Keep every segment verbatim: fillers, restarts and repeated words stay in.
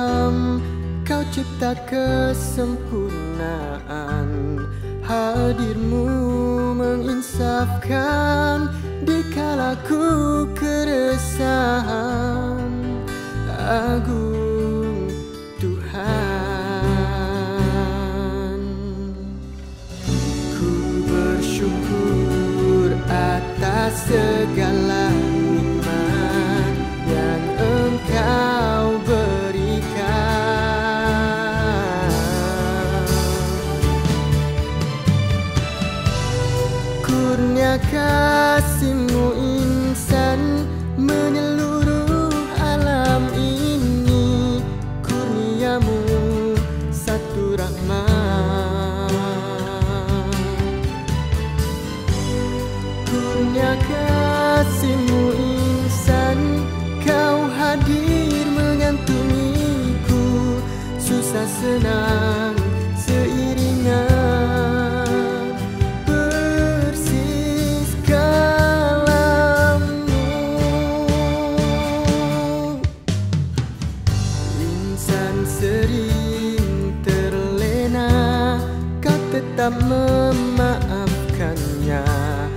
faham kau cipta kesempurnaan. Hadirmu menginsafkan dikala ku keresahan. Agung Tuhan, ku bersyukur atas segala nikmat yang Engkau berikan. Kurnia kasih-Mu insan menyeluruh alam ini. Kurnia-Mu satu rahmat. Kurnia kasih-Mu insan, Kau hadir mengantungiku. Susah senang seiringan persis kalam-Mu. Insan sering terlena, Kau tetap memaafkannya.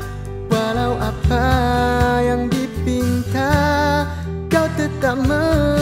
Walau apa yang dipinta, Kau tetap